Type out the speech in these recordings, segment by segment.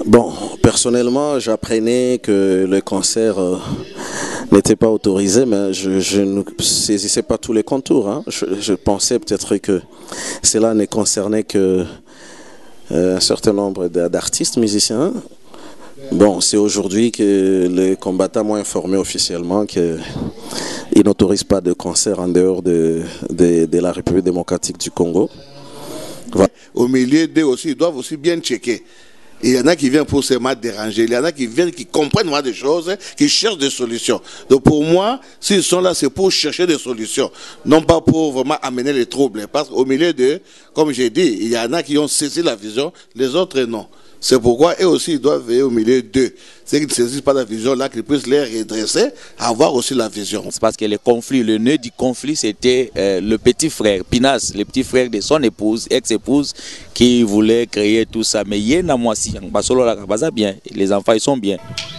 Bon, personnellement, j'apprenais que le cancer n'était pas autorisé, mais je ne saisissais pas tous les contours. Hein. Je pensais peut-être que cela ne concernait que un certain nombre d'artistes, musiciens. Bon, c'est aujourd'hui que les combattants m'ont informé officiellement qu'ils n'autorisent pas de cancer en dehors de la République démocratique du Congo. Voilà. Au milieu d'eux aussi, ils doivent aussi bien checker. Il y en a qui viennent pour se mal déranger, il y en a qui viennent, qui comprennent vraiment des choses, qui cherchent des solutions. Donc pour moi, s'ils sont là, c'est pour chercher des solutions, non pas pour vraiment amener les troubles. Parce qu'au milieu d'eux, comme j'ai dit, il y en a qui ont saisi la vision, les autres non. C'est pourquoi eux aussi ils doivent veiller au milieu d'eux. Ceux qui ne saisissent pas la vision là, qu'ils puissent les redresser, avoir aussi la vision. C'est parce que le conflit, le nœud du conflit, c'était le petit frère, Pinas, le petit frère de son épouse, ex-épouse, qui voulait créer tout ça. Mais il y a moi aussi, bien, les enfants ils sont bien.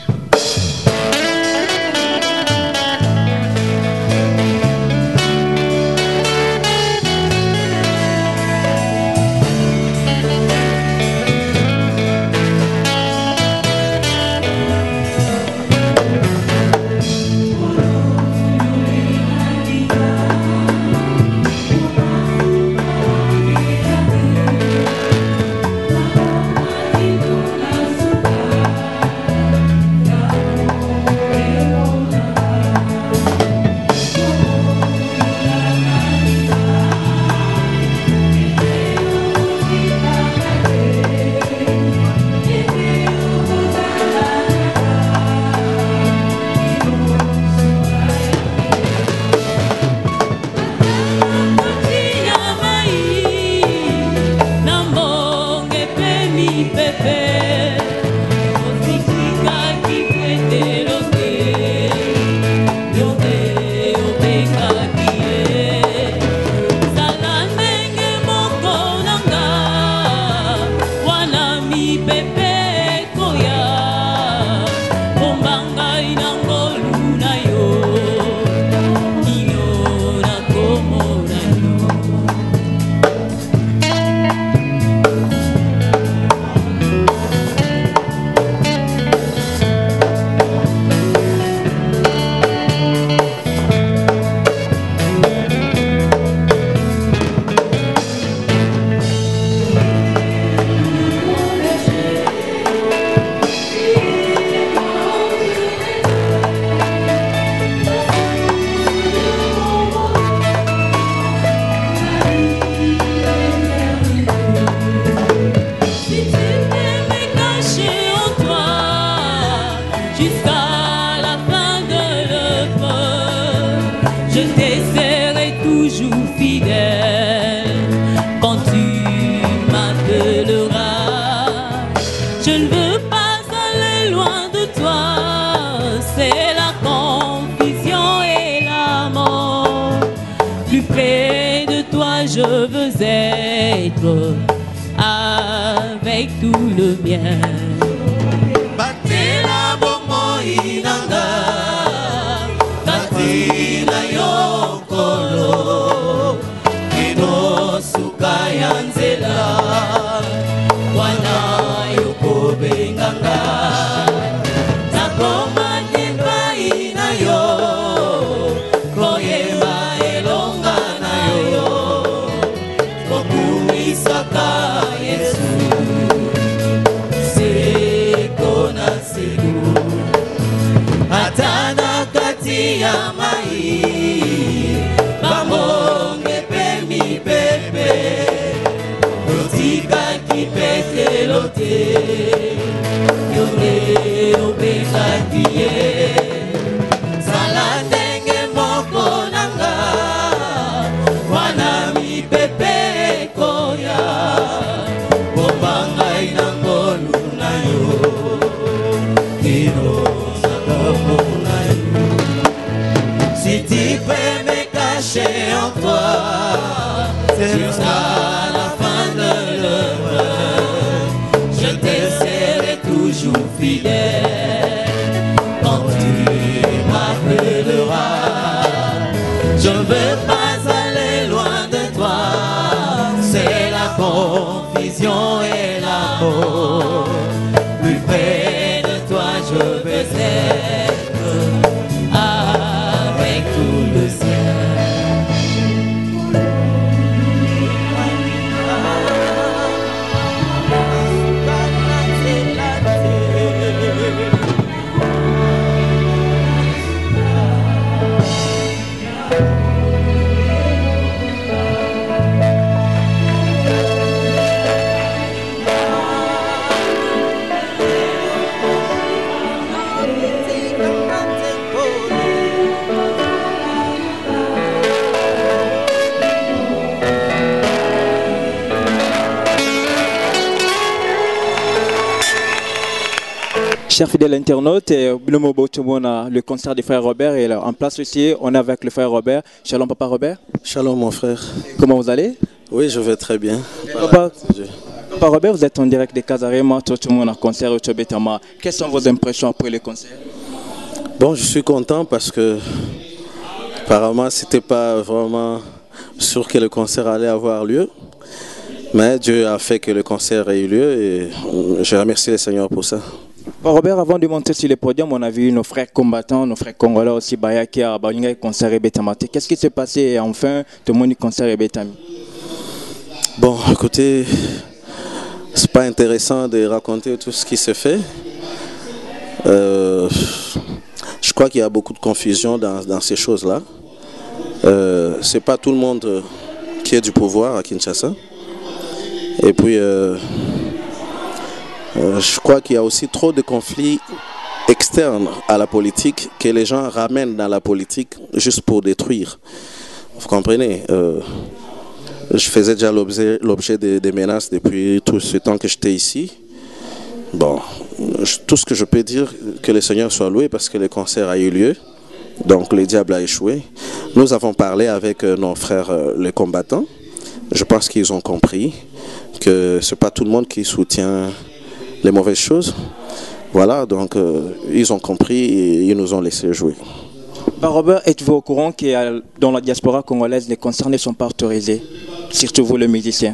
Je veux être avec tout le bien. Batela bongo inanga, katina yokolo, kino suka yanzela, wana yoko benganga, nakoma nimba inayo, koyema elonga nayo. Saka Yesu seko na seko atana kati ya mai bamonge pemi pepe lotika kipete lote yore obeka kie sala ndenge moko nanga wana mi pepe si tu peux me cacher en toi jusqu'à la fin de l'œuvre, je te serai toujours fidèle quand tu m'appelleras. Je ne veux pas aller loin de toi, c'est la confusion et la mort. Plus Chers fidèles internautes, le concert du frère Robert est là. En place ici, on est avec le frère Robert. Shalom papa Robert. Shalom mon frère. Comment vous allez? Oui, je vais très bien. Papa Robert, vous êtes en direct de Casarema, tout le monde a concert au Tchobetama. Quelles sont vos impressions après le concert? Bon, je suis content parce que apparemment c'était pas vraiment sûr que le concert allait avoir lieu. Mais Dieu a fait que le concert ait eu lieu et je remercie le Seigneur pour ça. Robert, avant de monter sur le podium, on a vu nos frères combattants, nos frères congolais aussi, Baya qui a baigné concert et Betamate. Qu'est-ce qui s'est passé et enfin tout le monde concert et Betami? Bon, écoutez, c'est pas intéressant de raconter tout ce qui se fait. Je crois qu'il y a beaucoup de confusion dans ces choses-là. C'est pas tout le monde qui est du pouvoir à Kinshasa. Et puis, je crois qu'il y a aussi trop de conflits externes à la politique que les gens ramènent dans la politique juste pour détruire. Vous comprenez? Je faisais déjà l'objet des menaces depuis tout ce temps que j'étais ici. Bon, tout ce que je peux dire, que le Seigneur soit loué parce que le concert a eu lieu. Donc le diable a échoué. Nous avons parlé avec nos frères les combattants. Je pense qu'ils ont compris que ce n'est pas tout le monde qui soutient les mauvaises choses. Voilà, donc ils ont compris et ils nous ont laissé jouer. Robert, êtes-vous au courant que dans la diaspora congolaise, les concerts ne sont pas autorisés, surtout vous les musiciens?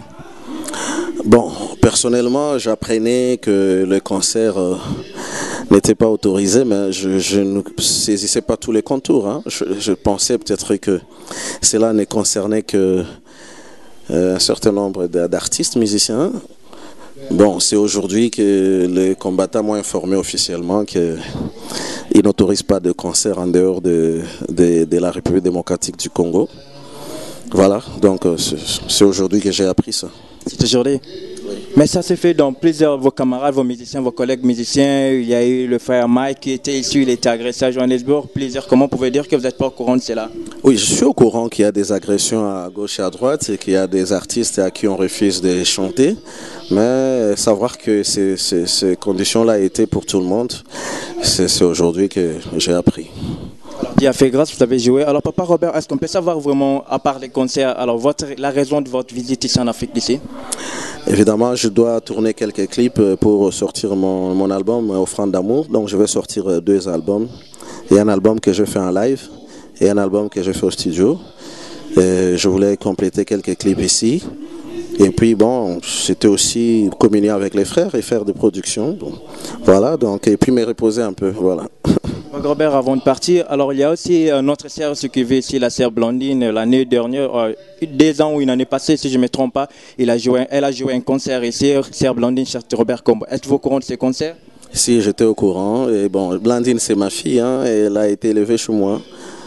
Bon, personnellement, j'apprenais que le concert n'était pas autorisé, mais je ne saisissais pas tous les contours. Hein. Je pensais peut-être que cela ne concernait que un certain nombre d'artistes musiciens. Bon, c'est aujourd'hui que les combattants m'ont informé officiellement qu'ils n'autorisent pas de concert en dehors de la République démocratique du Congo. Voilà, donc c'est aujourd'hui que j'ai appris ça. C'est aujourd'hui? Oui. Mais ça s'est fait dans plusieurs, vos camarades, vos musiciens, vos collègues musiciens. Il y a eu le frère Mike qui était ici, il était agressé à Johannesburg. Plusieurs, comment vous pouvez dire que vous n'êtes pas au courant de cela? Oui, je suis au courant qu'il y a des agressions à gauche et à droite et qu'il y a des artistes à qui on refuse de chanter. Mais savoir que ces conditions-là étaient pour tout le monde, c'est aujourd'hui que j'ai appris. Alors, Dieu a fait grâce, vous avez joué. Alors, papa Robert, est-ce qu'on peut savoir vraiment, à part les concerts, alors la raison de votre visite ici en Afrique d'ici? Évidemment, je dois tourner quelques clips pour sortir mon album Offrande d'amour. Donc, je vais sortir 2 albums. Il y a un album que je fais en live et un album que je fais au studio. Et je voulais compléter quelques clips ici. Et puis, bon, c'était aussi communier avec les frères et faire des productions. Bon, voilà, donc, et puis me reposer un peu, voilà. Robert, avant de partir, alors il y a aussi notre sœur qui vit ici, la sœur Blandine, l'année dernière, 2 ans ou une année passée, si je ne me trompe pas, elle a joué un concert ici, sœur Blandine, cher Robert Kombo. Êtes-vous au courant de ces concerts? Si, j'étais au courant. Et bon, Blandine, c'est ma fille, hein, et elle a été élevée chez moi.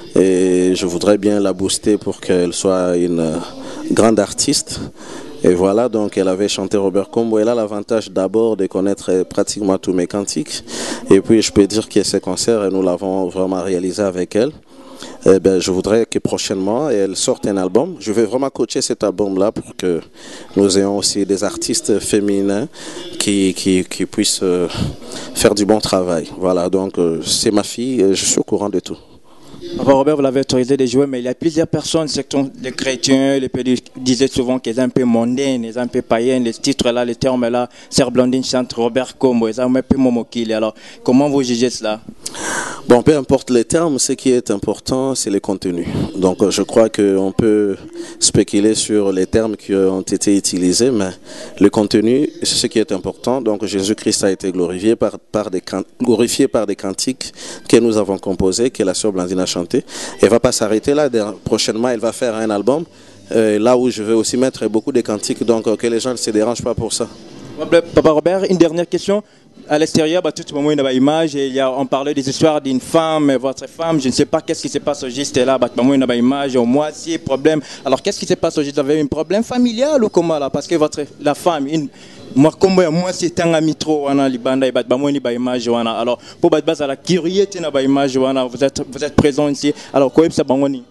Et je voudrais bien la booster pour qu'elle soit une grande artiste. Et voilà, donc elle avait chanté Robert Kombo. Elle a l'avantage d'abord de connaître pratiquement tous mes cantiques. Et puis je peux dire que ce concert, nous l'avons vraiment réalisé avec elle. Et ben, je voudrais que prochainement elle sorte un album. Je vais vraiment coacher cet album-là pour que nous ayons aussi des artistes féminins qui puissent faire du bon travail. Voilà, donc c'est ma fille et je suis au courant de tout. Papa Robert, vous l'avez autorisé de jouer, mais il y a plusieurs personnes, les chrétiens, les pays disaient souvent qu'ils sont un peu mondains, ils sont un peu païens, les titres-là, les termes-là, Sœur Blandine chante Robert Kombo, ils sont un peu momokili. Alors, comment vous jugez cela? Bon, peu importe les termes, ce qui est important, c'est le contenu. Donc, je crois qu'on peut spéculer sur les termes qui ont été utilisés, mais le contenu, c'est ce qui est important. Donc, Jésus-Christ a été glorifié par des cantiques que nous avons composés, que la sœur Blandine a chanté. Elle ne va pas s'arrêter là. Prochainement, elle va faire un album, là où je vais aussi mettre beaucoup de cantiques, donc que les gens ne se dérangent pas pour ça. Papa Robert, une dernière question. À l'extérieur, tout le monde a une image et on parlait des histoires d'une femme, votre femme, je ne sais pas qu'est-ce qui se passe au juste là, tout le monde a une image, au moins si problème. Alors qu'est-ce qui se passe au juste? Vous avez un problème familial ou comment là? Parce que la femme, moi c'est un ami trop wana libanda et moi ni ba image wana. Alors pour base à la curiosité na ba image wana, vous êtes présent ici. Alors quoi ça bangoni?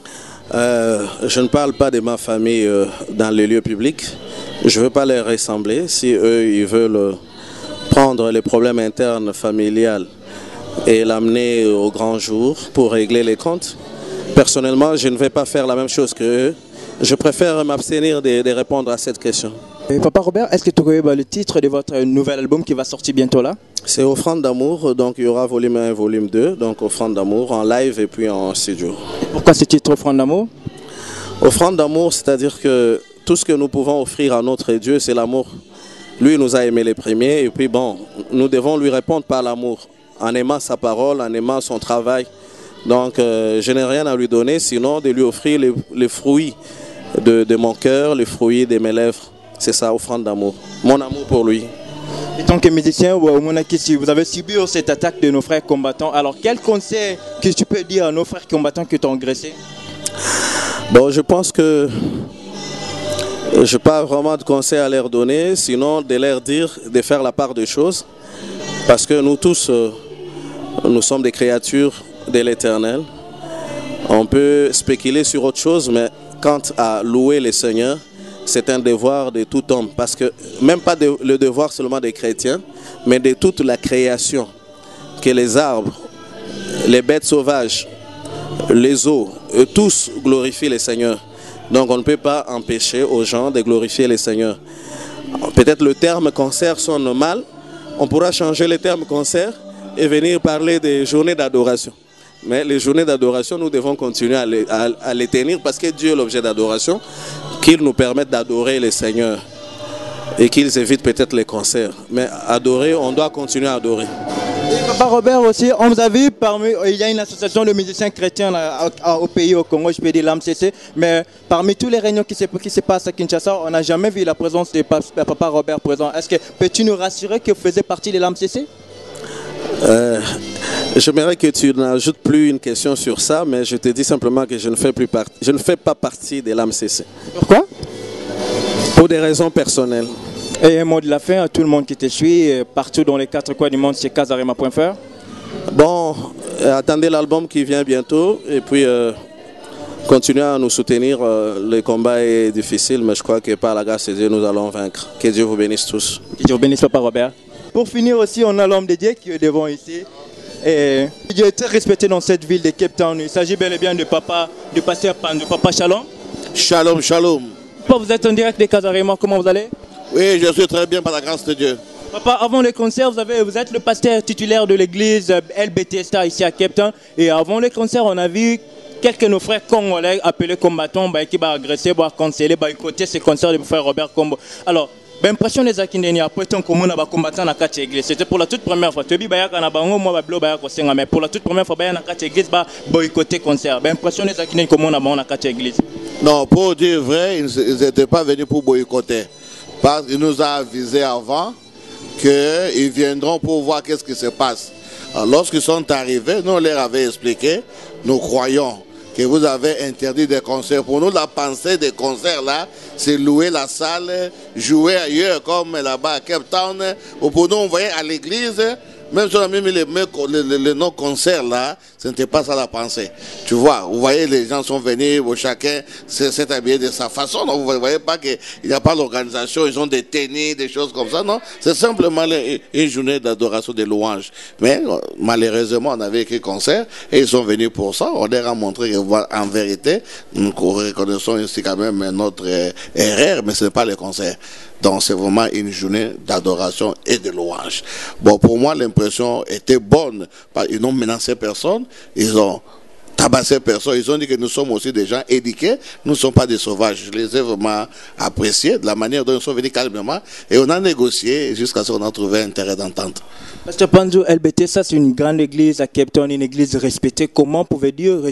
Je ne parle pas de ma famille dans les lieux publics. Je ne veux pas les ressembler. Si eux ils veulent prendre les problèmes internes familiales et l'amener au grand jour pour régler les comptes. Personnellement, je ne vais pas faire la même chose qu'eux. Je préfère m'abstenir de répondre à cette question. Et Papa Robert, est-ce que tu connais le titre de votre nouvel album qui va sortir bientôt là? C'est Offrande d'amour, donc il y aura volume 1 et volume 2, donc Offrande d'amour en live et puis en studio. Et pourquoi ce titre Offrande d'amour? Offrande d'amour, c'est-à-dire que tout ce que nous pouvons offrir à notre Dieu, c'est l'amour. Lui nous a aimé les premiers et puis bon, nous devons lui répondre par l'amour, en aimant sa parole, en aimant son travail. Donc je n'ai rien à lui donner sinon de lui offrir les fruits de mon cœur, les fruits de mes lèvres. C'est ça, offrande d'amour. Mon amour pour lui. En tant que musicien, vous avez subi cette attaque de nos frères combattants. Alors quel conseil que tu peux dire à nos frères combattants qui t'ont agressé? Bon, je pense que je n'ai pas vraiment de conseils à leur donner, sinon de leur dire de faire la part des choses. Parce que nous tous, nous sommes des créatures de l'Éternel. On peut spéculer sur autre chose, mais quant à louer le Seigneur, c'est un devoir de tout homme. Parce que même pas le devoir seulement des chrétiens, mais de toute la création. Que les arbres, les bêtes sauvages, les eaux, tous glorifient le Seigneur. Donc on ne peut pas empêcher aux gens de glorifier le Seigneur. Peut-être le terme concert sonne mal. On pourra changer le terme concert et venir parler des journées d'adoration. Mais les journées d'adoration, nous devons continuer à les tenir parce que Dieu est l'objet d'adoration, qu'il nous permette d'adorer le Seigneur et qu'ils évitent peut-être les concerts. Mais adorer, on doit continuer à adorer. Papa Robert aussi, on vous a vu, il y a une association de musiciens chrétiens au pays, au Congo, je peux dire l'AMCC, mais parmi tous les réunions qui se passent à Kinshasa, on n'a jamais vu la présence de Papa Robert présent. Est-ce que peux-tu nous rassurer que vous faisiez partie de l'AMCC? J'aimerais que tu n'ajoutes plus une question sur ça, mais je te dis simplement que je ne fais pas partie de l'AMCC. Pourquoi? Pour des raisons personnelles. Et un mot de la fin à tout le monde qui te suit, partout dans les 4 coins du monde, c'est Casarema.fr. Bon, attendez l'album qui vient bientôt et puis continuez à nous soutenir. Le combat est difficile, mais je crois que par la grâce de Dieu, nous allons vaincre. Que Dieu vous bénisse tous. Que Dieu vous bénisse, Papa Robert. Pour finir aussi, on a l'homme de Dieu qui est devant ici. Et Dieu est très respecté dans cette ville de Cape Town. Il s'agit bel et bien de pasteur Pandou. Papa Shalom. Shalom, shalom. Papa, vous êtes en direct de Casarema, comment vous allez? Oui, je suis très bien par la grâce de Dieu. Papa, avant le concert, vous êtes le pasteur titulaire de l'église LBTSTA ici à Cape Town. Et avant le concert, on a vu quelques de nos frères congolais appelés combattants qui vont agresser, vont canceller, boycotter ce concert de frère Robert Kombo. Alors, l'impression des Akindeni après tant que mon combattant na quatre église, c'était pour la toute première fois. Tu dis bayaka na bango moi bablo bayako senga mais pour la toute première fois bayana na quatre église ba boycotter concert. L'impression des Akindeni comme on a na quatre église. Non, pour dire vrai, ils n'étaient pas venus pour boycotter. Parce qu'il nous a avisé avant qu'ils viendront pour voir qu'est-ce qui se passe. Lorsqu'ils sont arrivés, nous on leur avait expliqué, nous croyons que vous avez interdit des concerts. Pour nous, la pensée des concerts là, c'est louer la salle, jouer ailleurs comme là-bas à Cape Town. Ou pour nous, on voyait à l'église, même si on a mis les non-concerts là, ce n'était pas ça la pensée. Tu vois, vous voyez, les gens sont venus, chacun s'est habillé de sa façon. Donc vous ne voyez pas qu'il n'y a pas d'organisation, ils ont des tennis, des choses comme ça. Non, c'est simplement une journée d'adoration, de louanges. Mais malheureusement, on avait écrit concert et ils sont venus pour ça. On leur a montré que en vérité, nous reconnaissons ici quand même notre erreur, mais ce n'est pas le concert. Donc c'est vraiment une journée d'adoration et de louange. Bon, pour moi, l'impression était bonne. Ils n'ont menacé personne. Ils ont tabasser personne. Ils ont dit que nous sommes aussi des gens éduqués, nous ne sommes pas des sauvages. Je les ai vraiment appréciés de la manière dont ils sont venus calmement et on a négocié jusqu'à ce qu'on a trouvé un terrain d'entente. Pasteur Panzo, LBT, ça c'est une grande église à Cape Town, une église respectée. Comment vous pouvez dire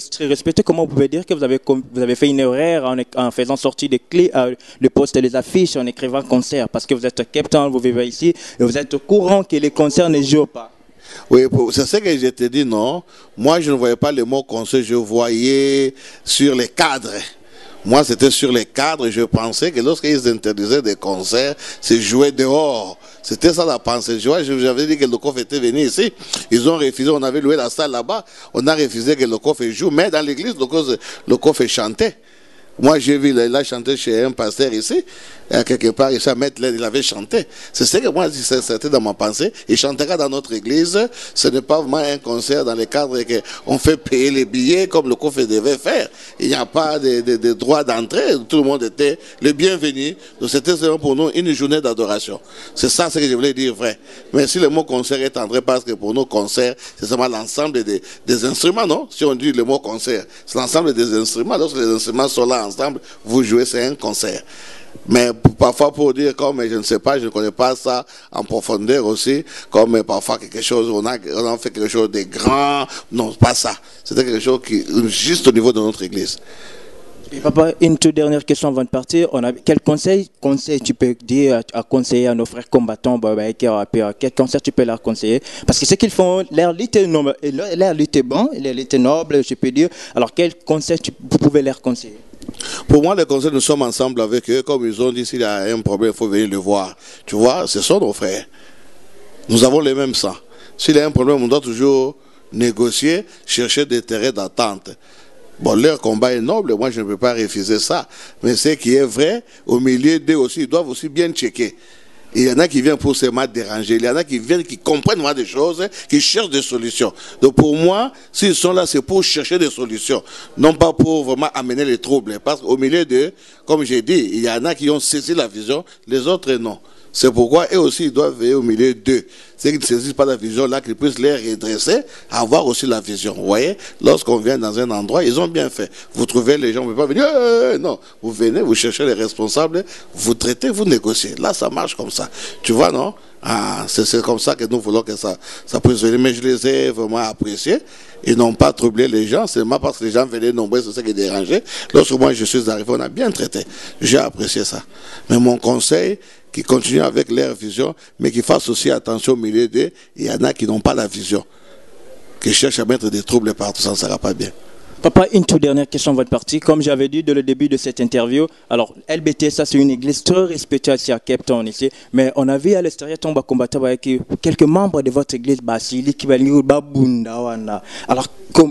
que vous avez fait une erreur en faisant sortir des clés, le poste et les affiches, en écrivant concert? Parce que vous êtes à Cape Town, vous vivez ici et vous êtes au courant que les concerts ne jouent pas. Oui, c'est ce que je te dis, non. Moi, je ne voyais pas le mot concert, je voyais sur les cadres. Moi, c'était sur les cadres. Je pensais que lorsqu'ils interdisaient des concerts, c'est jouer dehors. C'était ça la pensée. J'avais dit que le COF était venu ici. Ils ont refusé. On avait loué la salle là-bas. On a refusé que le COF joue. Mais dans l'église, le COF chantait. Moi, j'ai vu, il a chanté chez un pasteur ici, quelque part, ici à Metler, il avait chanté. C'est ce que moi, c'était dans ma pensée. Il chantera dans notre église. Ce n'est pas vraiment un concert dans le cadre qu'on fait payer les billets comme le COF devait faire. Il n'y a pas de droit d'entrée. Tout le monde était le bienvenu. Donc, c'était pour nous une journée d'adoration. C'est ça ce que je voulais dire vrai. Mais si le mot concert est entré, parce que pour nous, concert, c'est seulement l'ensemble des instruments, non? Si on dit le mot concert, c'est l'ensemble des instruments. Lorsque les instruments sont là ensemble, vous jouez, c'est un concert. Mais parfois pour dire comme je ne sais pas, je ne connais pas ça en profondeur aussi, comme parfois quelque chose, on a fait quelque chose de grand, non, pas ça. C'était quelque chose qui juste au niveau de notre église. Et papa, une toute dernière question avant de partir. Quel conseil tu peux dire à conseiller à nos frères combattants? Quel conseil tu peux leur conseiller? Parce que ce qu'ils font, leur lutte est bon, leur lutte est noble, je peux dire. Alors quel conseil vous pouvez leur conseiller? Pour moi, les conseils, nous sommes ensemble avec eux. Comme ils ont dit, s'il y a un problème, il faut venir le voir. Tu vois, ce sont nos frères. Nous avons le même sang. S'il y a un problème, on doit toujours négocier, chercher des terrains d'attente. Bon, leur combat est noble, moi je ne peux pas refuser ça. Mais ce qui est vrai, au milieu d'eux aussi, ils doivent aussi bien checker. Il y en a qui viennent pour se mal déranger, il y en a qui viennent, qui comprennent des choses, qui cherchent des solutions. Donc pour moi, s'ils sont là, c'est pour chercher des solutions, non pas pour vraiment amener les troubles. Parce qu'au milieu d'eux, comme j'ai dit, il y en a qui ont saisi la vision, les autres non. C'est pourquoi eux aussi ils doivent veiller au milieu d'eux. C'est qu'ils ne saisissent pas la vision là, qu'ils puissent les redresser, avoir aussi la vision. Vous voyez, lorsqu'on vient dans un endroit, ils ont bien fait. Vous trouvez les gens, vous ne pouvez pas venir, non. Vous venez, vous cherchez les responsables, vous traitez, vous négociez. Là, ça marche comme ça. Tu vois, non? C'est comme ça que nous voulons que ça puisse venir. Mais je les ai vraiment appréciés. Ils n'ont pas troublé les gens, c'est seulement parce que les gens venaient nombreux, c'est ça qui dérangeait. Lorsque moi je suis arrivé, on a bien traité. J'ai apprécié ça. Mais mon conseil, qui continue avec leur vision, mais qui fassent aussi attention au milieu d'eux, il y en a qui n'ont pas la vision, qui cherchent à mettre des troubles partout, ça ne sera pas bien. Papa, une toute dernière question avant de partir. Comme j'avais dit dès le début de cette interview, alors LBT, ça c'est une église très respectée ici à Cape Town ici, mais on a vu à l'extérieur tomber combattre avec quelques membres de votre église Basili qui va aller Babunda. Alors,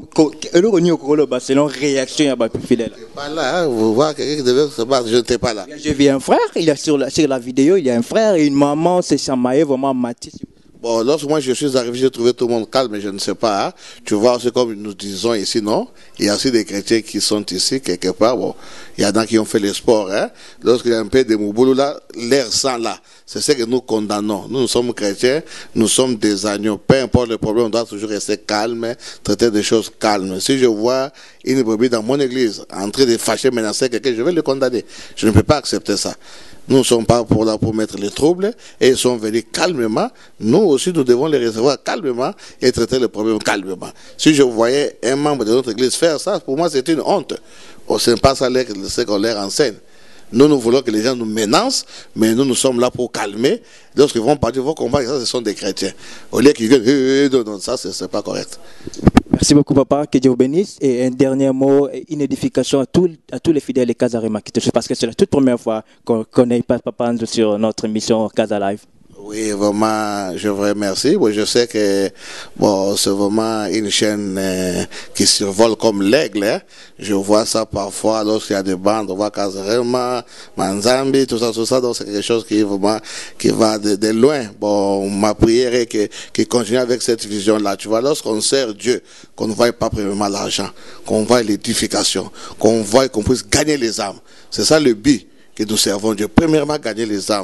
selon réaction à plus fidèle. Pas là, vous voyez quelqu'un qui devait se battre, je n'étais pas là. J'ai vu un frère, il est sur la vidéo, il y a un frère et une maman, c'est chamaillé vraiment Mathis. Bon, lorsque moi je suis arrivé, j'ai trouvé tout le monde calme, mais je ne sais pas. Hein. Tu vois, c'est comme nous disons ici, non? Il y a aussi des chrétiens qui sont ici, quelque part. Bon, il y en a qui ont fait le sport. Hein. Lorsqu'il y a un peu de mouboulou là, l'air sang là, c'est ce que nous condamnons. Nous sommes chrétiens, nous sommes des agneaux. Peu importe le problème, on doit toujours rester calme, traiter des choses calmes. Si je vois une brebis dans mon église en train de fâcher, menacer quelqu'un, je vais le condamner. Je ne peux pas accepter ça. Nous ne sommes pas là pour mettre les troubles et ils sont venus calmement. Nous aussi, nous devons les recevoir calmement et traiter le problème calmement. Si je voyais un membre de notre église faire ça, pour moi, c'est une honte. Ce n'est pas ça ce qu'on leur enseigne. Nous voulons que les gens nous menacent, mais nous sommes là pour calmer. Lorsqu'ils vont partir, ils vont comprendre que ça, ce sont des chrétiens. Au lieu qu'ils viennent, non, ça, ce n'est pas correct. Merci beaucoup, papa. Que Dieu vous bénisse. Et un dernier mot, une édification à tous les fidèles de Casa Rema qui te suivent, parce que c'est la toute première fois qu'on connaît pas papa sur notre émission Casa Live. Oui, vraiment, je vous remercie. Bon, je sais que bon, c'est vraiment une chaîne qui survole comme l'aigle. Hein. Je vois ça parfois lorsqu'il y a des bandes, on voit Kazarema, Manzambi, tout ça. Donc c'est quelque chose qui va de loin. Bon, ma prière est qu'il continue avec cette vision-là. Tu vois, lorsqu'on sert Dieu, qu'on ne voit pas premièrement l'argent, qu'on voit l'édification, qu'on voit qu'on puisse gagner les âmes. C'est ça le but que nous servons Dieu. Premièrement, gagner les âmes.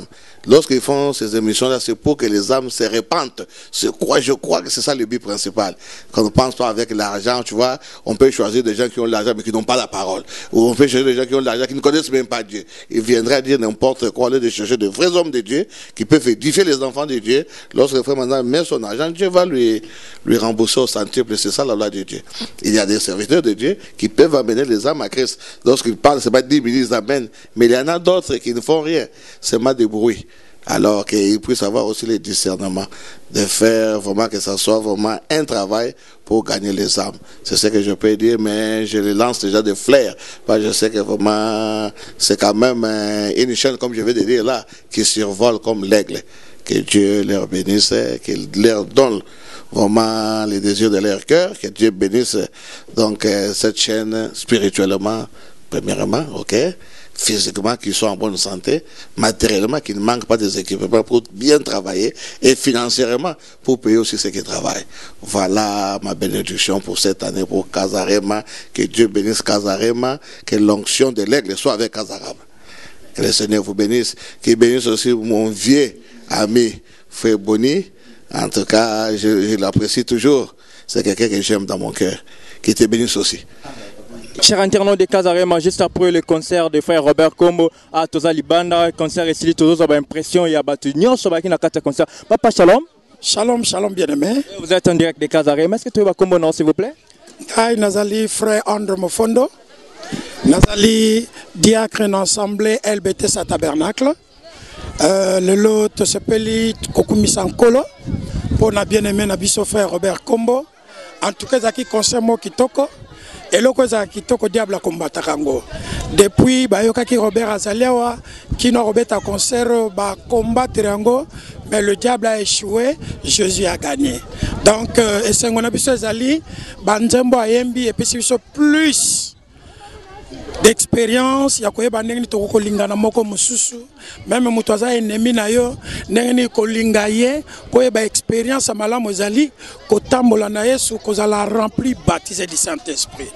lorsqu'ils font ces émissions-là, c'est pour que les âmes se répandent. Je crois que c'est ça le but principal. Quand on ne pense pas avec l'argent, tu vois, on peut choisir des gens qui ont l'argent mais qui n'ont pas la parole. Ou on peut choisir des gens qui ont l'argent qui ne connaissent même pas Dieu. Ils viendraient dire n'importe quoi, au lieu de chercher de vrais hommes de Dieu qui peuvent édifier les enfants de Dieu. Lorsque le frère maintenant met son argent, Dieu va lui rembourser au centuple. C'est ça la loi de Dieu. Il y a des serviteurs de Dieu qui peuvent amener les âmes à Christ. Lorsqu'ils parlent, c'est pas 10 minutes d'amène. Mais il y en a d'autres qui ne font rien. C'est mal de bruit. Alors qu'ils puissent avoir aussi le discernement de faire vraiment que ça soit vraiment un travail pour gagner les âmes. C'est ce que je peux dire, mais je les lance déjà de flair. Parce que je sais que vraiment, c'est quand même une chaîne, comme je vais te dire là, qui survole comme l'aigle. Que Dieu leur bénisse, qu'il leur donne vraiment les désirs de leur cœur, que Dieu bénisse donc cette chaîne spirituellement, premièrement, ok, physiquement, qu'ils soient en bonne santé, matériellement, qu'ils ne manquent pas des équipements pour bien travailler, et financièrement, pour payer aussi ceux qui travaillent. Voilà ma bénédiction pour cette année, pour Kazarema, que Dieu bénisse Kazarema, que l'onction de l'aigle soit avec Kazarema. Que le Seigneur vous bénisse, qu'il bénisse aussi mon vieux ami, Frère Boni. En tout cas, je l'apprécie toujours. C'est quelqu'un que j'aime dans mon cœur. Qui te bénisse aussi. Chers internautes de Kazarema, juste après le concert de frère Robert Kombo à Toza Libanda, concert et Sili Tozo, ça impression, il y a battu Nyon, ça va qui n'a qu'à concert. Papa, shalom. Shalom, shalom, bien-aimé. Vous êtes en direct de Kazarema. Est-ce que tu vas Kombo, non, s'il vous plaît? Aïe, Nazali, frère André Mofondo. Nazali, diacre en assemblée LBT sa tabernacle. Le lot se peli Kokumi Sankolo. Pour na bien-aimé, Nabiso frère Robert Kombo. En tout cas, Zaki concert mo kitoko. Et le cosa kitoko diable combattre kango. Depuis bayoka ki Robert Azaliawa qui n'a Robert à concert ba combattre rango, mais le diable a échoué, Jésus a gagné. Donc et c'est on a biso Azali banzembo ayembi et puis plus d'expérience ya koyeba ndenge ni toko kolingana moko mususu même mutu aza ennemi na yo ndenge ni kolinga ye koyeba expérience ya malamu ezali kotambola na Yesu kozala rempli baptisé du Saint-Esprit.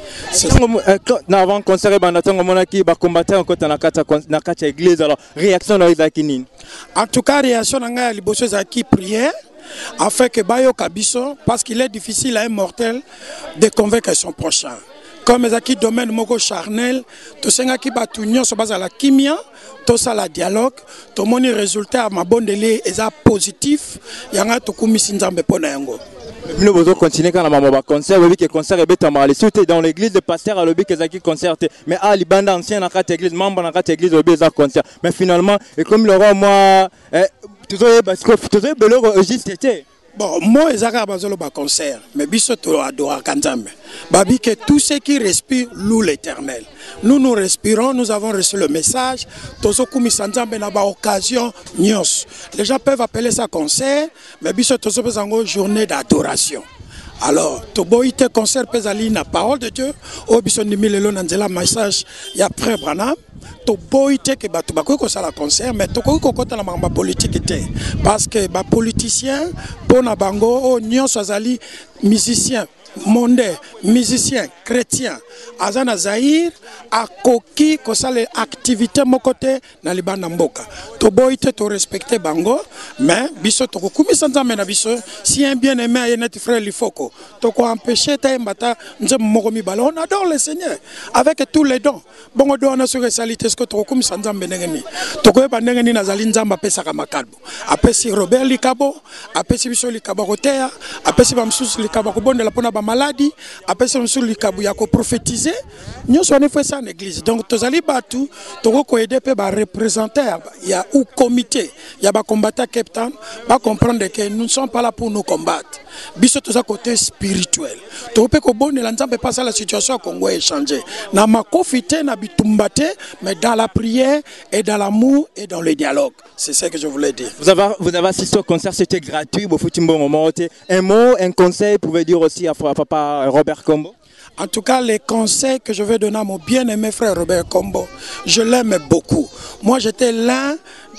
Na avant concert banda tango monaki ba combattre encore na kata église, alors réaction na izaki nini? En tout cas réaction na ngai liboso ezaki prière afin que bayo kabiso parce qu'il est difficile à un mortel de convaincre son prochain. Comme ezaki domaine moko charnel, to senga ki batu nyonso bazala kimia, to sala dialogue, to moni résultat à ma bondeli eza positif, yanga to kumisi nzambe pona yango. Nous allons continuer quand on va concert, oui que concert est béton mal. Surtout dans l'église de pasteur à l'objet qu'ils concert, mais à Libanda ancien dans cette église, membre dans cette église objet ça concert. Mais finalement, et comme le roi moi, toujours parce que toujours beleur juste été. Bon, moi, ils ont un concert, mais biso to adora kanzambe. Babi que tous ceux qui respirent louent l'Éternel. Nous respirons, nous avons reçu le message. Tozo kumi sanzambe na ba occasion nyos. Les gens peuvent appeler ça concert, mais biso tozo bezango journée d'adoration. Alors, toboite concert pezali na parole de Dieu. O biso ndimi lelo na nzela message ya frère Branham. Toboite que batu bakoki kosala concert, mais tokoki kokota na mamba politique te. Parce que ba politicien pona bango o nyonso azali musicien mondain, musicien, chrétien, azana Zaïre, a koki kosale activité mokote na libanda mboka. Toboite to respecter bango, mais biso toko kumisa nzambe na biso, si un bien-aimé a notre frère Lifoko, toko empêcher ta mbata nzembo moko mibala. On adore le Seigneur avec tous les dons. Bongo do na sur salité ce que toko kumisa nzambe ndengeni. Toko yeba ndengeni nazali nzamba pesa ka makalbo. Apesi Robert Likabo, apesi biso Likabo kotea, apesi bamsusu Likabo kobondela pona ba maladie, apesi bamsusu Likabo ya ko prophétiser. Nous sommes fait ça en église. Donc tozali batu, toko ko aider pe ba représenter ya ou comité, ya ba combattant capitaine, ba comprendre que nous ne sommes pas là pour nous combattre. Biso toza côté spirituel. To pe ko bonela nzambe pas ça la situation au Congo est changée. Na makofite na bitumbate, mais dans la prière et dans l'amour et dans le dialogue. C'est ça que je voulais dire. Vous avez assisté au concert, c'était gratuit, vous foutez un bon moment. Un mot, un conseil, vous pouvez dire aussi à papa Robert Kombo? En tout cas, les conseils que je vais donner à mon bien-aimé frère Robert Kombo, je l'aime beaucoup. Moi, j'étais l'un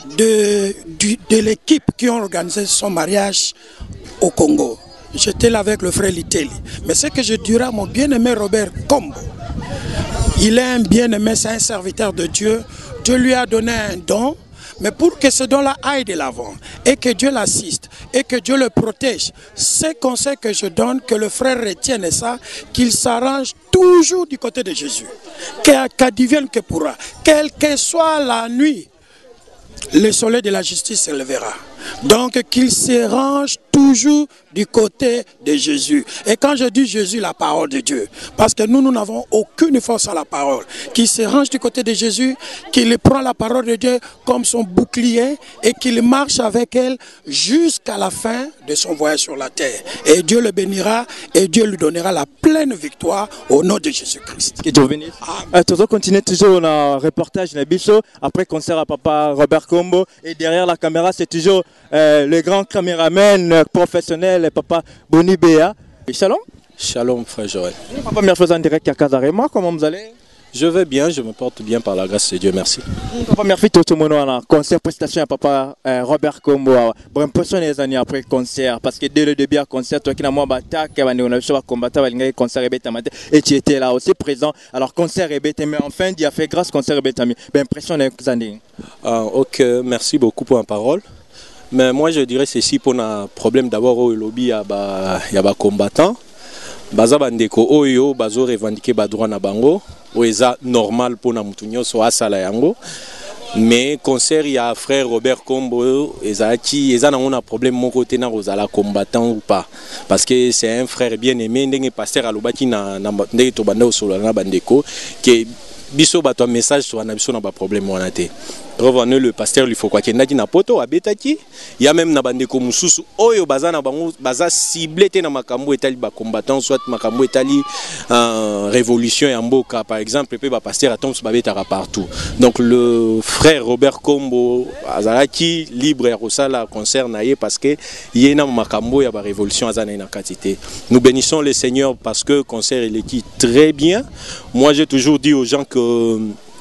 de l'équipe qui ont organisé son mariage au Congo. J'étais là avec le frère Liteli. Mais ce que je dirais à mon bien-aimé Robert Kombo, il est un bien-aimé, c'est un serviteur de Dieu. Dieu lui a donné un don. Mais pour que ce don-là aille de l'avant et que Dieu l'assiste et que Dieu le protège, c'est conseil que je donne, que le frère retienne ça, qu'il s'arrange toujours du côté de Jésus. Qu'advienne que pourra, quelle que soit la nuit, le soleil de la justice se lèvera. Donc qu'il se range toujours du côté de Jésus. Et quand je dis Jésus, la parole de Dieu, parce que nous n'avons aucune force à la parole, qu'il se range du côté de Jésus, qu'il prend la parole de Dieu comme son bouclier et qu'il marche avec elle jusqu'à la fin de son voyage sur la terre. Et Dieu le bénira et Dieu lui donnera la pleine victoire au nom de Jésus-Christ. Que Dieu bénisse. Toujours continuer toujours dans le reportage de Bisso, après concert à Papa Robert Kombo, et derrière la caméra c'est toujours le grand caméraman professionnel Papa Boni Béa. Shalom. Shalom frère Joël. Papa, première chose en direct à Kazarema, comment vous allez? Je vais bien, je me porte bien par la grâce de Dieu, merci. Papa, merci tout le monde en concert prestation à Papa Robert Kombo. Bon, impression les années après le concert, parce que dès le début à concert, toi qui n'as moins bataille, on a vu combattre avec concert et tu étais là aussi présent. Alors concert et mais enfin, il a fait grâce concert et ben impression les années. Ok, merci beaucoup pour la parole. Mais moi je dirais ceci pour un problème d'abord au lobby, il y a des combattants. Baza bandeko oyo bazo revendiquer ba droit na bango oeza normal pour na mutunyo so asala yango. Mais concert il y a frère Robert Kombo ezaki eza na un problème mon côté na rozala combattant ou pas parce que c'est un frère bien aimé ndenge pasteur alobaki na ndenge to banda osolo na bandeko que biso bato message so na biso na ba problème wana te. Revenez le pasteur lui faut quoi qu'il n'a dit na poto abetaki il y a même na bandeko mususu oyo baza na bango baza ciblé te na makambo etali ba combattant soit makambo etali révolution ya mboka par exemple pe ba pasteur atom so babetaka partout. Donc le frère Robert Kombo azalaki libre ya kosala concert na ye parce que yena makambo ya ba révolution azana na quantité. Nous bénissons le Seigneur parce que concert il est très bien. Moi j'ai toujours dit aux gens que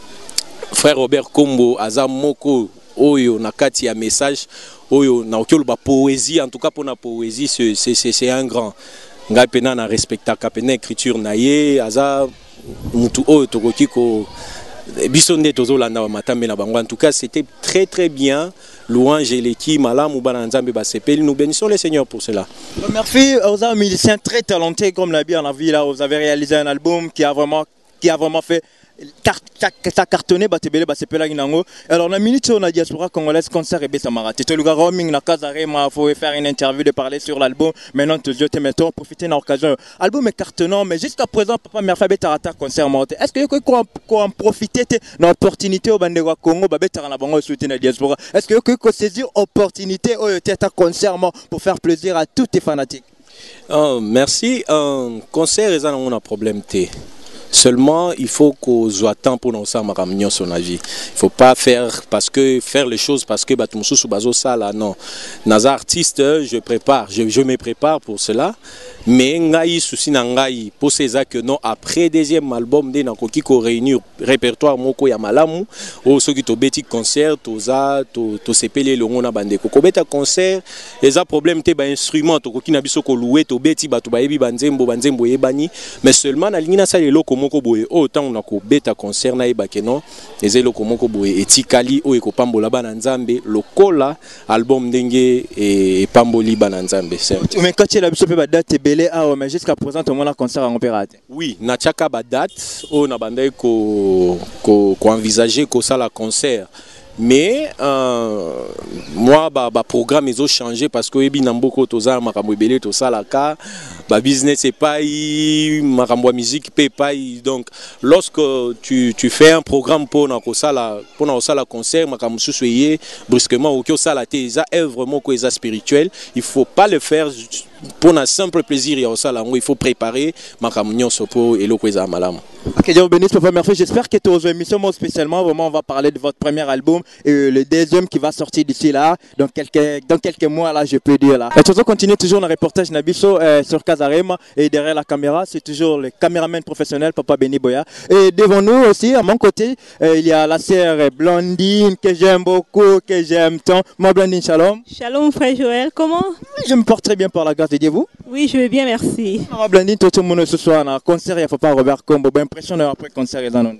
frère Robert Kombo aza moko oyo na kati ya message oyo na okelo ba poésie en tout cas pour la poésie c'est un grand ngai pena na respectaka pena écriture na ye aza mutu oyo tokoki ko biso nde tozolanda ba matambe na bango en tout cas c'était très bien louange eleki malamu bana nzambe ba sepeli nous bénissons le Seigneur pour cela. Merci aux amis musiciens très talentés comme l'a dit on a vu là vous avez réalisé un album qui a vraiment fait ça cartonné batebele basepela ngango. Alors la minute on a diaspora congolaise concert et besamarate to luga roaming na Kazarema faut faire une interview de parler sur l'album maintenant te je te mettons profiter de l'occasion album est cartonnant mais jusqu'à présent papa merfa betarata concert monté est-ce que ko en profiter de l'opportunité au bande wa Congo ba betara na bango soutenir la diaspora est-ce que ko saisir opportunité au teta concert pour faire plaisir à tous tes fanatiques? Merci concert ils ont un problème té. Seulement, il faut qu'on soit temps pour nous faire son avis. Il ne faut pas faire parce que faire les choses parce que ça non. Dans artiste, je me prépare pour cela. Mais ngai souci nangai pour ces que non après deuxième album de nakoki ko réunir répertoire moko ya malamu o soki to beti concert to sepele longo na bandeko ko beta concert eza problème te ba instrument to koki na biso ko louer to beti bato ba yebi banzembo yebani mais seulement na lingina sa lelo moko boye autant na ko beta concert na yeba ke non ezelo moko boye etikali o eko pambola bana nzambe lokola album ndenge e pamboli bana nzambe c'est mais quand tu la biso pe ba date mais jusqu'à présent tout le monde a concert en opérateur. Oui, na chaka ba date o na bandai ko envisager ko ça la concert. Mais moi ba programme ils ont changé parce que ebi namboko toza makambo ebele to ça la ka ba business c'est pas makambo musique paye pas donc lorsque tu fais un programme pour na ko ça la concert makambo susuye brusquement ou que ça la te ça œuvre moko eza spirituel il faut pas le faire pour un simple plaisir il faut préparer makambo sopo et l'okweza malam. Ok, Dieu bénisse, papa, merci. J'espère que tes émissions spécialement vraiment on va parler de votre premier album et le deuxième qui va sortir d'ici là dans quelques mois là je peux dire là. Et toujours continue toujours le reportage Nabiso sur Kazarema et derrière la caméra c'est toujours le caméraman professionnel Papa Beni Boya et devant nous aussi à mon côté il y a la sœur Blandine que j'aime beaucoup que j'aime tant. Moi Blandine, shalom. Shalom frère Joël, comment? Je me porte très bien par la grâce de Dieu, vous? Oui, je vais bien, merci. Moi Blandine, tout le monde ce soir, un concert, il n'y a pas Robert Kombo, impression après concert et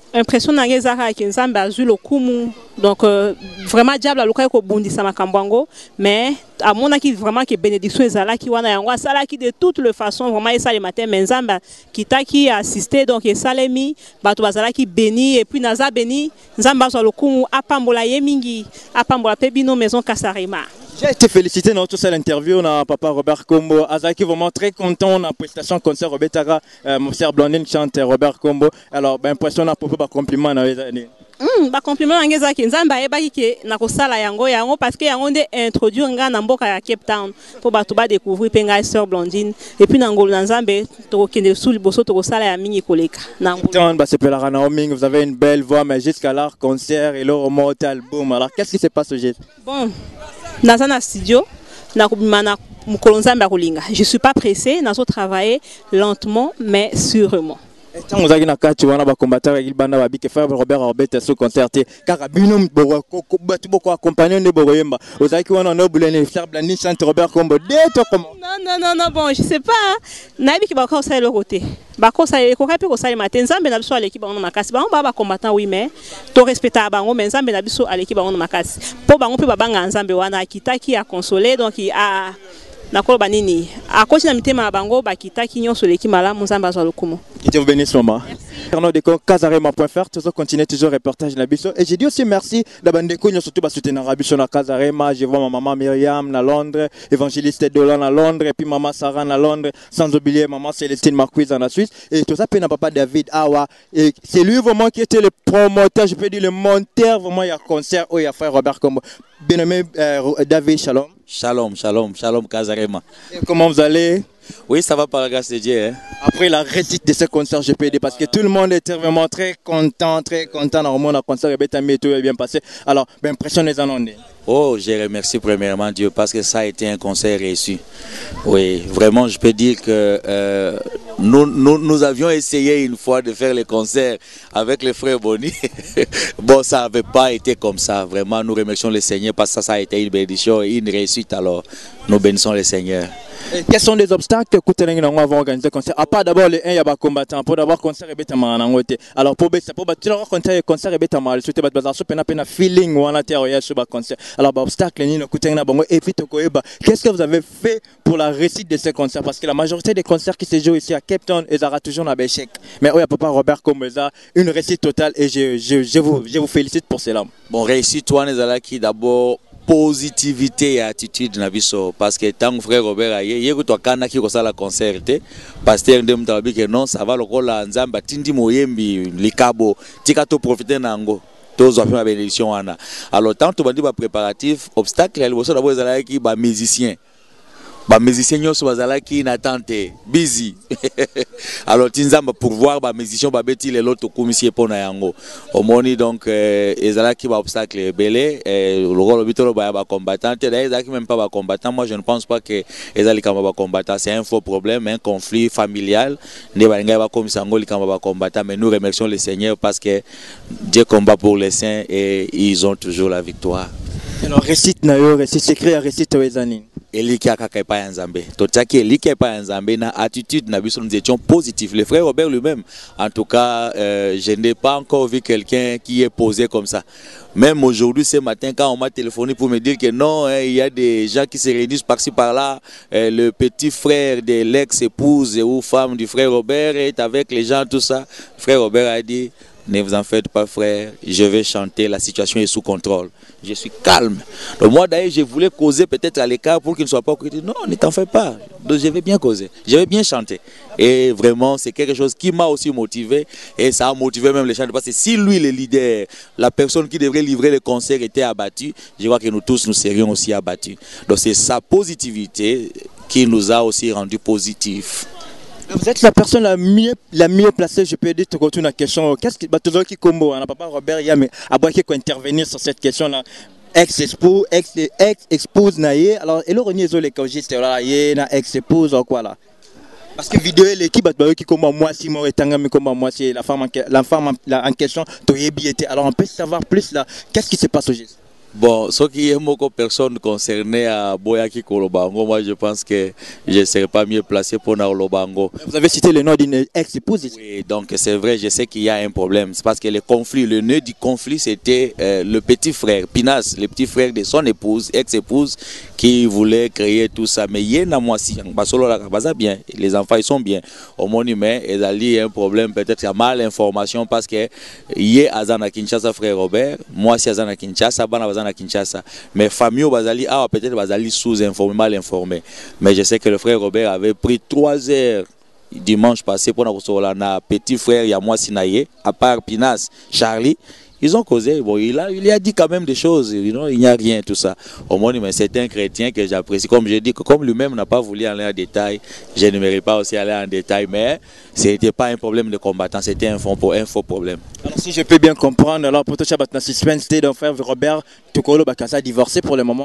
impression na ngezaka ki nzambe azwi lokumu donc vraiment diable aluka ko bundisa makambo mais amonaki vraiment que bénédiction ezalaki wana yango asalaki de toutes les façons vraiment ça le matin mais nzambe kitaki assister donc esalemi bato bazalaki béni et puis naza béni nzambe azwa lokumu apambola ye mingi apambola pe bino maison Kasarema. J'ai été félicité dans toute cette interview, papa Robert Kombo. Azaki vraiment très content dans la prestation concert Robert Tara, mon sœur Blondine chante Robert Kombo. Alors, ben impressionnant pour pas compliment dans les années. Ba compliment ngezaki nzamba ayebaki ke nakosala yango parce que yango nde introduire nga na mboka ya Cape Town pour bato ba découvrir pe nga sœur Blondine et puis na ngolo na nzambe to kende sous liboso to kosala ya mingi koleka na ngolo. Bah c'est Pelara Naomi, vous avez une belle voix mais jusqu'à l'art concert et le remonte album. Alors qu'est-ce qui se passe aujourd'hui? Bon, dans un studio na kubimana mukolo nzambe akolinga. Je suis pas pressé, nazo travailler lentement mais sûrement. Tant vous avez na kati wana ba combattant avec banda ba bike frère Robert Orbet so concerté car bino boko boko accompagner ne boroyemba ozaki wana no bulene frère Blondine chante Robert Kombo deto comment non bon je sais pas na biki ba ko sa le côté ba ko sa ko kapi ko sa matin nzambe na biso aleki ba on makasi ba ba combattant oui mais to respecter bango mais nzambe na biso aleki ba on makasi po bango pe ba banga nzambe wana kitaki a consoler donc a nakoloba nini akosi na mitema ya bango bakitaki nyonso leki malamu nzambe azwa lokumu. Que Dieu vous bénisse maman. Arnaud de Kasarema.fr toujours continuer toujours reportage na biso et j'ai dit aussi merci d'abandeko surtout ba soutenir na biso na Kasarema. Je vois ma maman Myriam na Londres, évangéliste Dolan à Londres et puis maman Sarah na Londres, sans oublier maman Célestine Marquise en Suisse et tout ça pe na papa David Awa et c'est lui vraiment qui était le promoteur, je peux dire le monteur vraiment il y a concert où il y a frère Robert Kombo. Bien-aimé David, shalom. Shalom Kasarema. Et comment vous allez? Oui, ça va par la grâce de Dieu. Hein? Après la réussite de ce concert GPD, parce que tout le monde était vraiment très content normalement le concert et tout est bien passé. Alors, ben impression les annonces. Oh, je remercie premièrement Dieu parce que ça a été un concert réussi. Oui, vraiment, je peux dire que nous avions essayé une fois de faire les concerts avec les frères Bonny. Bon, ça n'avait pas été comme ça. Vraiment, nous remercions le Seigneur parce que ça a été une bénédiction et une réussite. Alors, nous bénissons le Seigneur. Et quels sont les obstacles que Kouteleng va organiser le concert? À part d'abord les 1, il y a des combattants. Pour d'abord concert et bêta manangote. Alors pour concert et bêta mal, c'était pas bazar, pena feeling ou en intérieur sur le concert. Alors obstacle ni no Kouteleng na bango et puis tokoeba. Qu'est-ce que vous avez fait pour la réussite de ce concert? Parce que la majorité des concerts qui se jouent ici à Cape Town, ils auront toujours un échec. Mais il y a papa Robert Kombo, une réussite totale et je vous félicite pour cela. Bon, réussite toi les qui d'abord positivité et attitude na biso parce que tant frère Robert aye yeko to kana ki ko sala concert pasteur ndem tabi que non ça va lokola nzamba tindi moyembi likabo tika to profiter nango tous ont fait ma bénédiction wana alors tant to bandi ba préparatif obstacle le bosso d'abord ezala ki ba musicien nyonso bazalaki na tante busy alors tinzamba pour voir ba musicien ba beti les loto komissie pona yango omoni donc ezalaki ba obstacle belé le rôle bitolo ba combattant ezalaki même pas ba combattant. Moi je ne pense pas que ezali kama ba combattant, c'est un faux problème, un conflit familial ne ba nga ba komissie yango likama ba combattant, mais nous remercions le Seigneur parce que Dieu combat pour les saints et ils ont toujours la victoire. Alors récite na yo récite secret à récite wezani Eliki akaka pa nzambe totaki eliki pa nzambe na attitude na biso nous étions positifs. Le frère Robert lui-même en tout cas je n'ai pas encore vu quelqu'un qui est posé comme ça. Même aujourd'hui ce matin quand on m'a téléphoné pour me dire que non il y a des gens qui se réunissent par-ci par-là, le petit frère de l'ex-épouse ou femme du frère Robert est avec les gens tout ça. Frère Robert a dit ne vous en faites pas frère, je vais chanter, la situation est sous contrôle. Je suis calme. Donc moi d'ailleurs je voulais causer peut-être à l'écart pour qu'il ne soit pas critiqué. Non, ne t'en fais pas. Donc je vais bien causer, je vais bien chanter. Et vraiment c'est quelque chose qui m'a aussi motivé et ça a motivé même les chanteurs. Parce que si lui le leader, la personne qui devrait livrer le concert était abattue, je crois que nous tous nous serions aussi abattus. Donc c'est sa positivité qui nous a aussi rendus positifs. Vous êtes la personne la mieux placée, je peux dire, te retourner la question. Qu'est-ce qui combo? On n'a pas Robert mais à quoi qui intervenir sur cette question-là. Ex-épouse naïe. Alors, et le renier les causistes là, yé na ex-épouse ou quoi là? Parce que vidéo l'équipe qui comment moi si moi et mais comment moi c'est la femme en question, tu es bien. Alors on peut savoir plus là. Qu'est-ce qui se passe au geste? Bon, ce qui est beaucoup personne concernée à Boyaki Kolobango, moi je pense que je ne serais pas mieux placé pour Naolobango. Vous avez cité le nom d'une ex-épouse ici. Oui, donc c'est vrai, je sais qu'il y a un problème. C'est parce que le conflit, le nœud du conflit, c'était le petit frère, Pinas, le petit frère de son épouse, ex-épouse, qui voulait créer tout ça. Mais il y a bien, les enfants ils sont bien. Au monde humain, il y a un problème, peut-être il y a mal d'information parce que il y a Azana Kinshasa, frère Robert, moi c'est Azana Kinshasa, à Kinshasa. Mais famille Bazali, peut-être Bazali sous-informé, mal informé. Mais je sais que le frère Robert avait pris 3 heures dimanche passé pour notre petit frère Yamwa Sinaye, à part Pinas, Charlie. Ils ont causé, bon, il a dit quand même des choses, il n'y a rien, tout ça. Au moins, mais c'est un chrétien que j'apprécie. Comme je dis, comme lui-même n'a pas voulu aller en détail, je ne mérite pas aussi aller en détail, mais ce n'était pas un problème de combattant, c'était un faux problème. Alors, si je peux bien comprendre, alors pour tout ça, votre suspense, c'était d'en faire Robert Tukolo Bakasa divorcé pour le moment?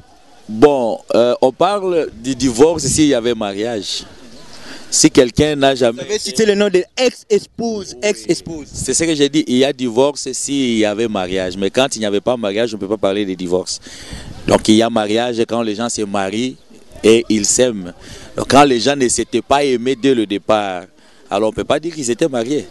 Bon, on parle du divorce s'il y avait mariage. Si quelqu'un n'a jamais... Vous avez cité le nom de ex-épouse, ex-épouse. C'est ce que j'ai dit, il y a divorce s'il y avait mariage. Mais quand il n'y avait pas mariage, on ne peut pas parler de divorce. Donc il y a mariage quand les gens se marient et ils s'aiment. Donc quand les gens ne s'étaient pas aimés dès le départ, alors on ne peut pas dire qu'ils étaient mariés.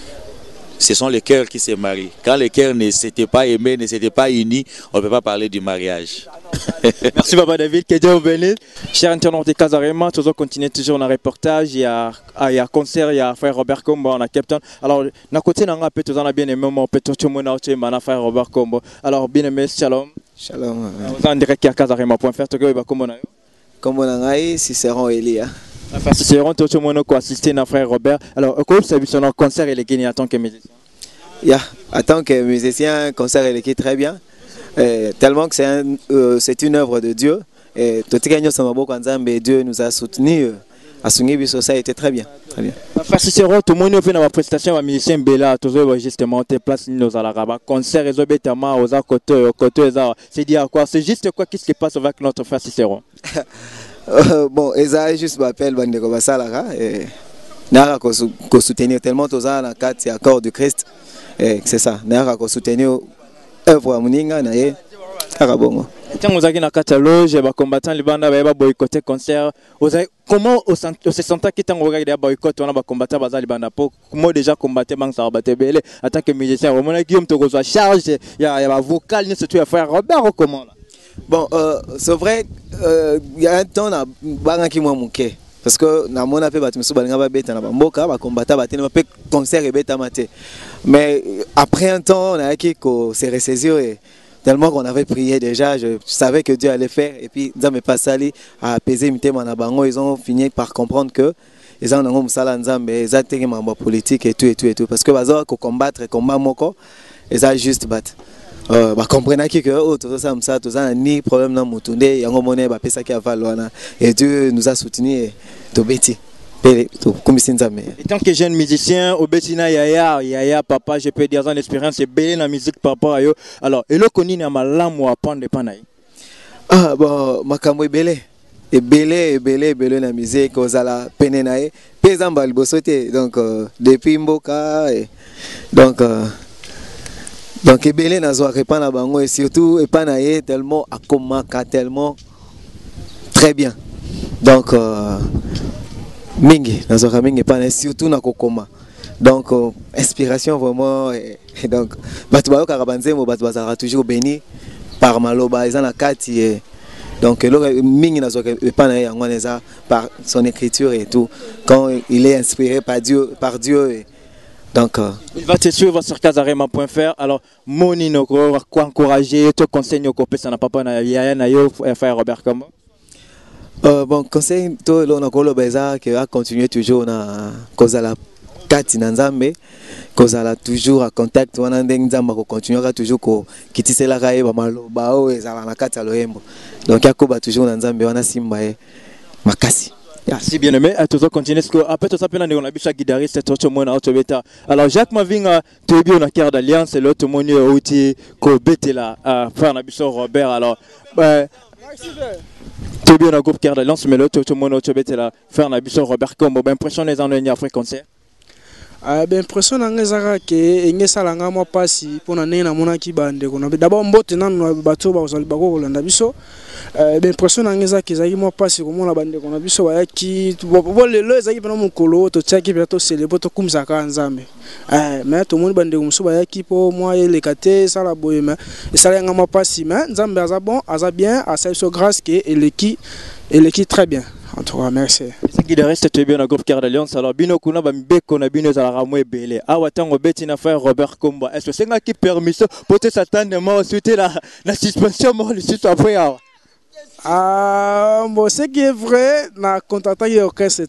Ce sont les cœurs qui se marient. Quand les cœurs ne s'étaient pas aimés, ne s'étaient pas unis, on ne peut pas parler du mariage. Merci Papa David, que Dieu vous bénisse. Chers internautes de Casarema, nous allons continuer toujours dans le reportage. Il y a concert, il y a frère Robert Kombo en Captain. Alors, d'un côté, on a bien aimé, on peut tout le monde avoir frère Robert Kombo. Alors, bien aimé, shalom. Shalom. Vous êtes en direct à Casarema.fr. Comme on a eu, Cicéron Elia. Cicéron, tout le monde a assisté à frère Robert. Alors, comment vous avez vu son concert et les Guinéens en tant que musicien? En tant que musicien, le concert est très bien. Tellement que c'est une œuvre de Dieu. Et Dieu nous a soutenus. À Sungibi, ça a été très bien. Très bien. Cicéron, tout le monde a fait une prestation à musicien Bella, tout le monde justement tes places nos alarabas, concert et zobetama aux côté c'est dire quoi? C'est juste quoi qui se passe avec notre frère Cicéron? Bon, Eza juste m'appelle Bandeko Basalara et Nara ko soutenir tellement tous à la carte et corps du Christ. C'est ça. Nara ko soutenir œuvre Muninga nae Karabongo. Tant vous avez na catalogue, les combattants les bandes va boycotter concert. Comment on se sentait que tant vous regardez boycott on a combattant bazali banda pour comment déjà combattre bang ça battre belé en tant que musicien au moment Guillaume to reçoit charge il y a vocal ni surtout à faire Robert comment là. Bon, c'est vrai, il y a un temps, qui m'a manqué. Parce que na mon appel batimiso balinga ba beta na bamboka ba combattre ba tena pe concert et beta maté. Mais après un temps on a acquis qu'on s'est ressaisir et tellement qu'on avait prié déjà, je savais que Dieu allait faire et puis Nzambe pasali a apaiser mitema na bango, ils ont fini par comprendre que ils ont un musala Nzambe, ils ont été membre politique et tout parce que bazo ko combattre combat moko, ils ont juste battre. Comprenez que tout ça tout ça ni problème dans mutunde yango monnaie ba pesa ki avalwana et Dieu nous a soutenus to beti comme Nzambe. En tant que jeune musicien au betina yaya papa je peux dire en expérience c'est belle la musique papa yo alors et le koni na malamu apprendre panai bon makambo ebele na musique ozala pene nae pesa mbali bosote donc depuis mboka donc ebele nazo répondre à bango et surtout epanaye tellement akomaka tellement très bien donc mingi nazo mingi epanaye surtout na kokoma donc inspiration vraiment et donc batu bayo karabanzemo batu bazara toujours béni par maloba ezana kati et donc mingi nazo epanaye yango neza par son écriture et tout quand il est inspiré par Dieu et donc, il va te suivre sur casarema.fr. Alors, Moni no ko encourager, te conseille ko pesa na papa na yaya na yo frère Robert Kombo. Bon, conseil to lo na ko lo beza que a continuer toujours na kozala kati na Nzambe, kozala toujours à contact wana ndenge Nzamba ko continuer toujours ko kitisela ka yeba maloba o ezala na kati ya loyembo. Donc yakoba toujours na Nzambe wana simba e makasi. Si bien aimé, tu vas continuer ce que après tout ça on a vu chaque guitariste tout le monde auto beta. Alors Jacques Mavinga tu es bien na cœur d'alliance l'autre monde outil ko betela faire na biso Robert alors tu es bien na groupe cœur d'alliance mais l'autre tout le monde auto betela faire na biso Robert comme impression les en dernier après concert. Impression nanga ke engesa nga moi pasi pona nena mona ki bande ko d'abord mbote nanu bato ba ozali bako kolanda biso impression nanga ke zaki moi pasi ko mona bande ko na biso ba ki bo lelo ezaki pena mukolo to tiaki bientôt célébrer to kumza ka nzambe mais to moni bande ko muso ba ki po moi ele kate sala boye mais sala nga moi pasi mais nzambe aza bon aza bien asa so grâce ke eleki très bien. En tout cas, merci. Ce qui reste très bien dans le groupe Cœur d'Alliance. Alors, Bino Kuna, Bambeko, Nabino, Zalamoué, Belé. Awatango, Bettina, frère Robert Komba. Est-ce que c'est un qui permet ça pour te s'attendre ensuite la suspension, moi, le suite après? Bon, ce qui est vrai, na contacté le orchestre.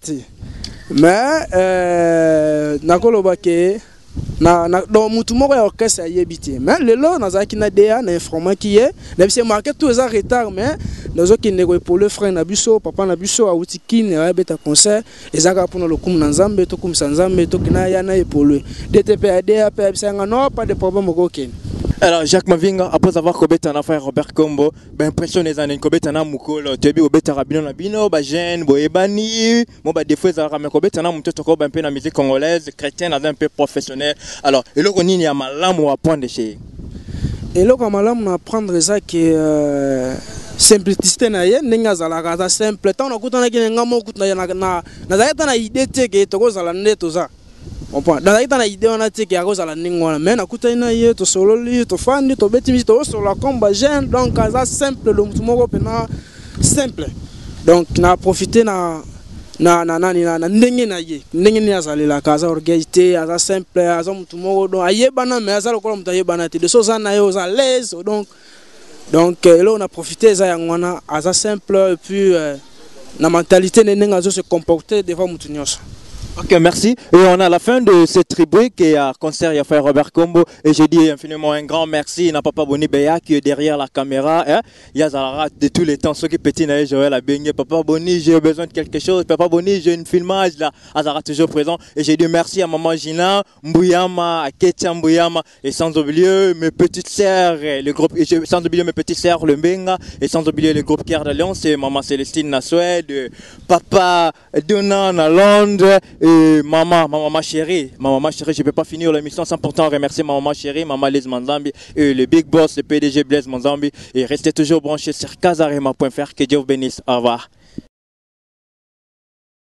Mais, na kolobake. Dans mutumo ya orchestre ya yebité mais lelo nazaki na DA na information qui est na bise marqué tous les retard mais nazo ki nego pour le frère na biso papa na biso auti kine ya beta concert ezaka pour le kum na nzambe to kum sanzambe to kina ya na epolwe DTP ya DA pe bise ngano pas de problème aucun. Alors Jacques Mavinga, après avoir cobété un affaire Robert Kombo, ben impression les années cobété un mukolo, tu as vu cobété rabino na bino, ba jeune, boebani, bon ba des fois ça ramène cobété un muto toko ben peu na musique congolaise, chrétienne, un peu professionnel. Alors et le koni ni amalam ou apprendre chez. Et le amalam na apprendre ça que simplicité na ye ninga za la za simple tant na kutana ki ngamo kutana na za na idée te ke toko za la neto za. Dans la idée on a dit qu'il y a cause à la ningwana mais na kuta ina ye to solo li to fandi to beti to solo la combat jeune donc ça simple le mutumoko pena simple donc na profiter na ndenge na ye ndenge ni azali la kaza orgueillité aza simple aza mutumoko donc ayebana mais aza lokola mutayebana te de so za na yo za l'aise donc là on a profité za yangwana aza simple et puis na mentalité nenga zo se comporter devant mutunyoso. Ok, merci. Et on a la fin de cette rubrique et à concert, il y a fait Robert Kombo. Et je dis infiniment un grand merci. Il n'a pas Boni Beya qui est derrière la caméra. Il y a Zara de tous les temps. Ceux qui petit naïf, Joël a baigné. Papa Boni, j'ai besoin de quelque chose. Papa Boni, j'ai une filmage là. Azara toujours présent. Et j'ai dit merci à maman Gina, Mbouyama, à Ketia Mbouyama. Et sans oublier mes petites sœurs, le groupe, sans oublier mes petites sœurs, le Mbenga. Et sans oublier le groupe Cœur d'Alliance. Et maman Célestine na Suède. Papa Donna na Londres. Et maman chérie, je ne peux pas finir l'émission sans pourtant remercier ma maman chérie, maman Liz Manzambi et le big boss, le PDG Blaise Manzambi. Et restez toujours branchés sur Kazarema.fr. Que Dieu vous bénisse. Au revoir.